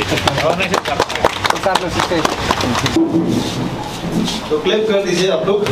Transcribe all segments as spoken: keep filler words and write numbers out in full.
तो क्लिप कर दीजिए आप लोग।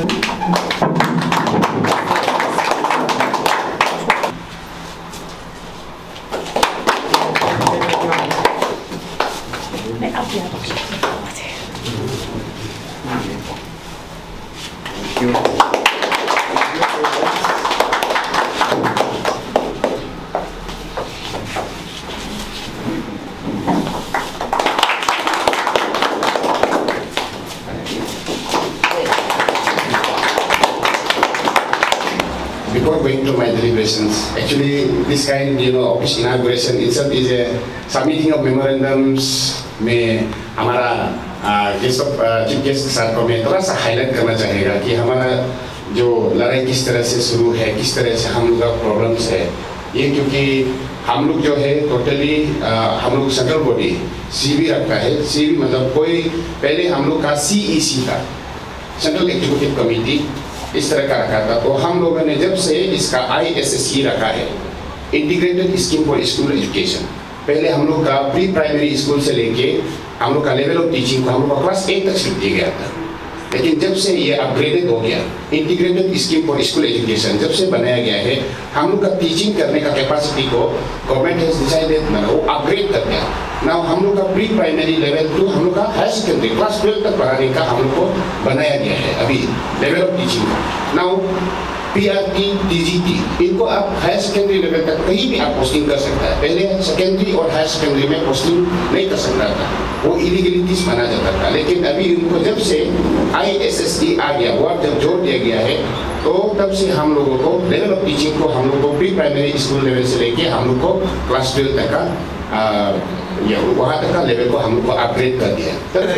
Before going to my deliberations, actually this kind, you know, office inauguration itself is a submitting of memorandums में हमारा guest of chief guest sir को मैं थोड़ा सा हाईलाइट करना चाहेगा कि हमारा जो लड़ाई किस तरह से शुरू है, किस तरह से हम लोग का प्रॉब्लम्स है ये, क्योंकि हम लोग जो है टोटली हम लोग सेंट्रल बॉडी सीबी रखता है। सीबी मतलब कोई पहले हम लोग का सीईसी था, सेंट्रल एग्जीक्यूटिव कमेटी इस तरह का रखा था। तो हम लोगों ने जब से इसका आईएसएसई रखा है, integrated scheme for school education, पहले हम लोग का प्री प्राइमरी स्कूल से लेके हम लोग का लेवल ऑफ टीचिंग को हम लोग का क्लास एट तक शिफ्ट किया गया था। लेकिन जब से ये अपग्रेडेड हो गया, integrated scheme for school education जब से बनाया गया है, हम लोग का टीचिंग करने का कैपेसिटी को गवर्नमेंट हैज डिसाइडेड ना वो अपग्रेड कर दिया। नाउ हम लोग का प्री प्राइमरी लेवल टू हम लोग का हायर सेकेंडरी क्लास ट्वेल्व तक पढ़ाने का हम लोग को बनाया गया है अभी लेवल ऑफ टीचिंग का। नाउ पीआरटी, टीजीटी, इनको आप हायर सेकेंडरी लेवल तक कहीं भी आप पोस्टिंग कर सकता है। पहले सेकेंडरी और हायर सेकेंडरी में पोस्टिंग नहीं कर सकता था, वो इलीगलिटीज माना जाता था। लेकिन अभी इनको जब से आईएसएसई आ गया, वो जब जोड़ दिया गया है, तो तब से हम लोगों को लेवल ऑफ टीचिंग को हम लोग को प्री प्राइमरी स्कूल लेवल से लेके हम लोग को क्लास ट्वेल्व तक का या वहाँ तक का लेवल को हम लोग को अपग्रेड कर दिया।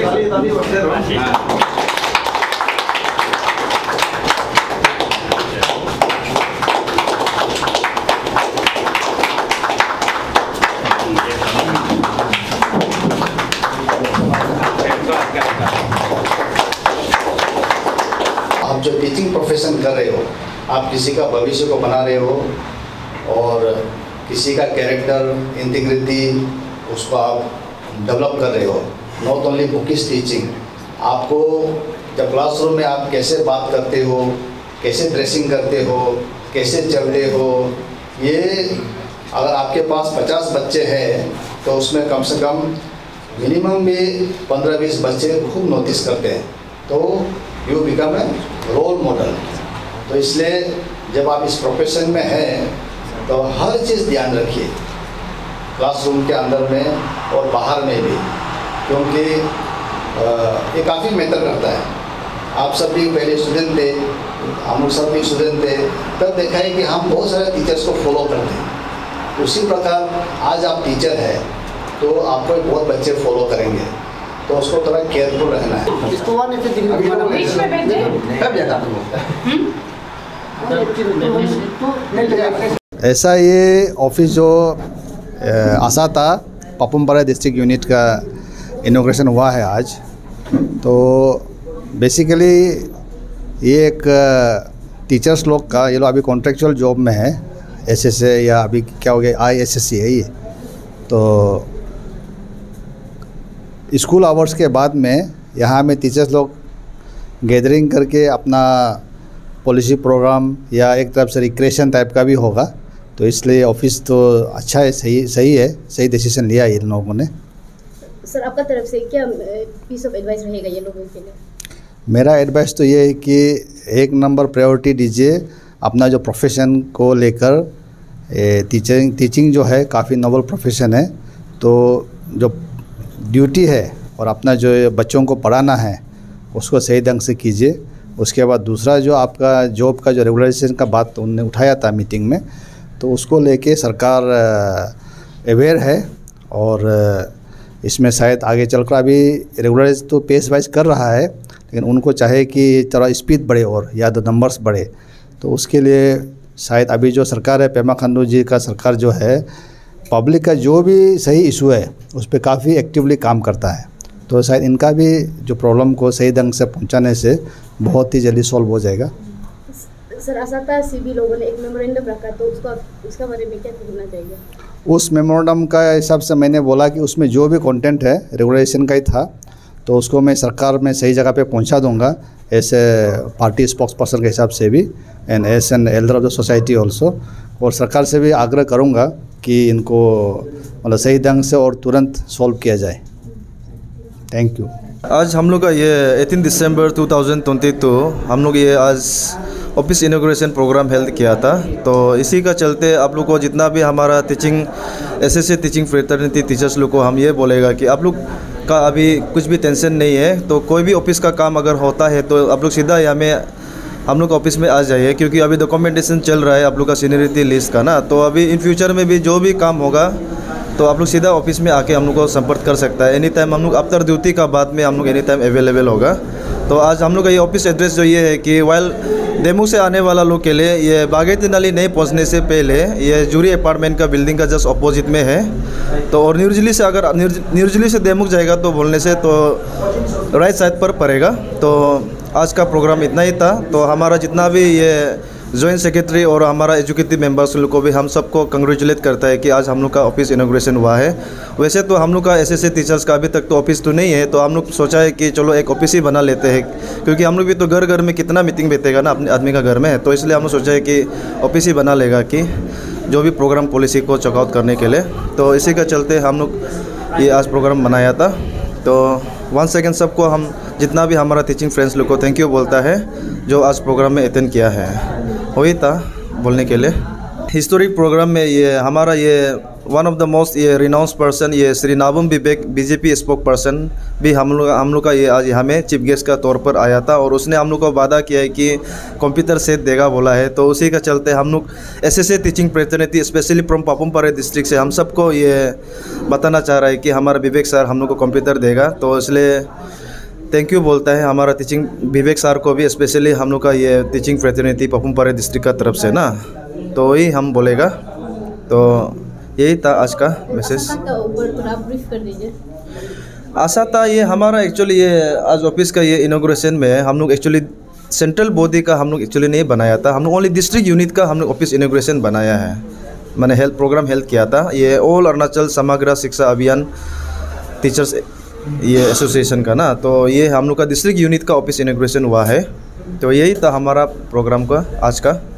आप जो टीचिंग प्रोफेशन कर रहे हो, आप किसी का भविष्य को बना रहे हो और किसी का कैरेक्टर, इंटीग्रिटी उसको आप डेवलप कर रहे हो। नॉट ओनली बुकिश टीचिंग, आपको जब क्लासरूम में आप कैसे बात करते हो, कैसे ड्रेसिंग करते हो, कैसे चलते हो, ये अगर आपके पास पचास बच्चे हैं तो उसमें कम से कम मिनिमम भी पंद्रह बीस बच्चे खूब नोटिस करते हैं, तो you become a role model. तो इसलिए जब आप इस प्रोफेशन में हैं तो हर चीज़ ध्यान रखिए, क्लासरूम के अंदर में और बाहर में भी, क्योंकि ये काफ़ी मैटर करता है। आप सब भी पहले स्टूडेंट थे, हम लोग सब भी स्टूडेंट थे, तब देखा है कि हम बहुत सारे टीचर्स को फॉलो करते हैं। उसी प्रकार आज आप टीचर हैं तो आपको बहुत बच्चे फॉलो करेंगे, तो उसको थोड़ा केयरफुल रहना है। ऐसा ये ऑफिस जो आशा था पापुमपारा डिस्ट्रिक्ट यूनिट का इनॉग्रेशन हुआ है आज। तो बेसिकली ये एक टीचर्स लोग का, ये लोग अभी कॉन्ट्रेक्चुअल जॉब में है, एसएसए या अभी क्या हो गया आईएसएसई है ये। तो स्कूल आवर्स के बाद में यहाँ में टीचर्स लोग गैदरिंग करके अपना पॉलिसी प्रोग्राम या एक तरफ से रिक्रिएशन टाइप का भी होगा। तो इसलिए ऑफिस तो अच्छा है, सही सही है, सही डिसीजन लिया है इन लोगों ने। सर आपका तरफ से क्या पीस ऑफ एडवाइस रहेगा ये लोगों के लिए? मेरा एडवाइस तो ये है कि एक नंबर प्रायोरिटी दीजिए अपना जो प्रोफेशन को लेकर। टीचिंग टीचिंग जो है काफ़ी नोबल प्रोफेशन है, तो जो ड्यूटी है और अपना जो बच्चों को पढ़ाना है उसको सही ढंग से कीजिए। उसके बाद दूसरा जो आपका जॉब का जो रेगुलराइजेशन का बात उन्होंने उठाया था मीटिंग में, तो उसको लेके सरकार अवेयर है और इसमें शायद आगे चलकर अभी रेगुलराइज तो पेस वाइज कर रहा है, लेकिन उनको चाहे कि थोड़ा स्पीड बढ़े और या तो नंबर्स बढ़े। तो उसके लिए शायद अभी जो सरकार है, पेमा खांडू जी का सरकार जो है, पब्लिक का जो भी सही इशू है उस पर काफ़ी एक्टिवली काम करता है। तो शायद इनका भी जो प्रॉब्लम को सही ढंग से पहुंचाने से बहुत ही जल्दी सॉल्व हो जाएगा। सर आशा था सीबी लोगों ने एक मेमोरेंडम रखा, तो उसको उसके बारे में क्या कहना चाहिए? उस मेमोरेंडम का हिसाब से मैंने बोला कि उसमें जो भी कंटेंट है रेगुलेशन का ही था, तो उसको मैं सरकार में सही जगह पे पहुंचा दूंगा, ऐसे पार्टी स्पोक्स पर्सन के हिसाब से भी and as an elder of the society also. और सरकार से भी आग्रह करूंगा कि इनको मतलब सही ढंग से और तुरंत सॉल्व किया जाए। Thank you. आज हम लोग का ये अठारह दिसंबर दो हज़ार बाईस हम लोग ये आज ऑफिस इनॉग्रेशन प्रोग्राम हेल्ड किया था। तो इसी का चलते आप लोग को जितना भी हमारा teaching SSC teaching fraternity teachers लोग को हम ये बोलेगा कि आप लोग का अभी कुछ भी टेंशन नहीं है। तो कोई भी ऑफिस का काम अगर होता है तो आप लोग सीधा यहाँ में हम लोग ऑफिस में आ जाइए, क्योंकि अभी डॉक्यूमेंटेशन चल रहा है आप लोग का सीनियरिटी लिस्ट का ना। तो अभी इन फ्यूचर में भी जो भी काम होगा तो आप लोग सीधा ऑफिस में आके हम लोग को संपर्क कर सकता है। एनी टाइम हम लोग आफ्टर ड्यूटी का बाद में हम लोग एनी टाइम अवेलेबल होगा। तो आज हम लोग का ये ऑफिस एड्रेस जो ये है कि वाइल डेमू से आने वाला लोग के लिए ये बागेती नाली नहीं पहुंचने से पहले ये जूरी अपार्टमेंट का बिल्डिंग का जस्ट अपोजिट में है। तो और न्यूजली से अगर न्यूजली से डेमू जाएगा तो बोलने से तो राइट साइड पर पड़ेगा। तो आज का प्रोग्राम इतना ही था। तो हमारा जितना भी ये जॉइंट सेक्रेटरी और हमारा एजुकेटिव मेंबर्स लोग को भी हम सबको कंग्रेचुलेट करता है कि आज हम लोग का ऑफिस इनॉग्रेशन हुआ है। वैसे तो हम लोग का एसएससी टीचर्स का अभी तक तो ऑफिस तो नहीं है, तो हम लोग सोचा है कि चलो एक ऑफिस ही बना लेते हैं, क्योंकि हम लोग भी तो घर घर में कितना मीटिंग बैठेगा ना अपने आदमी का घर में। तो इसलिए हम लोग सोचा है कि ऑफिस ही बना लेगा कि जो भी प्रोग्राम पॉलिसी को चेकआउट करने के लिए। तो इसी का चलते हम लोग ये आज प्रोग्राम बनाया था। तो वन सेकेंड सबको हम जितना भी हमारा टीचिंग फ्रेंड्स लोग को थैंक यू बोलता है जो आज प्रोग्राम में अटेंड किया है। वही था बोलने के लिए। हिस्टोरिक प्रोग्राम में ये हमारा ये वन ऑफ द मोस्ट ये रिनाउंस पर्सन ये Shri Nabam Vivek BJP spoke person भी हम लोग हम लोग का ये आज यहाँ में चीफ गेस्ट का तौर पर आया था। और उसने हम लोग को वादा किया है कि कंप्यूटर सेट देगा बोला है। तो उसी का चलते हम लोग SSC teaching fraternity specially from Papum Pare district से हम सबको ये बताना चाह रहा है कि हमारा विवेक सर हम लोग को कंप्यूटर देगा। तो इसलिए थैंक यू बोलता है हमारा टीचिंग विवेक सर को भी, स्पेशली हम लोग का ये टीचिंग फ्रेटर्निटी पापुम-पारे डिस्ट्रिक्ट का तरफ से ना। तो वही हम बोलेगा। तो यही था आज का मैसेज। आशा था ये हमारा एक्चुअली ये आज ऑफिस का ये इनॉग्रेशन में हम लोग एक्चुअली सेंट्रल बॉडी का हम लोग एक्चुअली नहीं बनाया था। हम लोग ओनली डिस्ट्रिक्ट यूनिट का हम लोग ऑफिस इनॉग्रेशन बनाया है। मैंने हेल्थ प्रोग्राम हेल्थ किया था ये ऑल अरुणाचल समग्र शिक्षा अभियान टीचर्स ये एसोसिएशन का ना। तो ये हम लोग का डिस्ट्रिक्ट यूनिट का ऑफिस इनॉग्रेशन हुआ है। तो यही था हमारा प्रोग्राम का आज का।